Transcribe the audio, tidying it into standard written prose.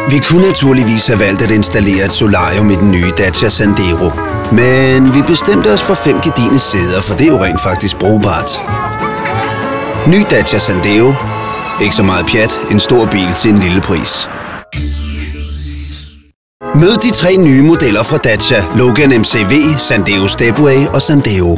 Vi kunne naturligvis have valgt at installere et solarium i den nye Dacia Sandero. Men vi bestemte os for 5 gedigne sæder, for det er jo rent faktisk brugbart. Ny Dacia Sandero. Ikke så meget pjat, en stor bil til en lille pris. Mød de 3 nye modeller fra Dacia: Logan MCV, Sandero Stepway og Sandero.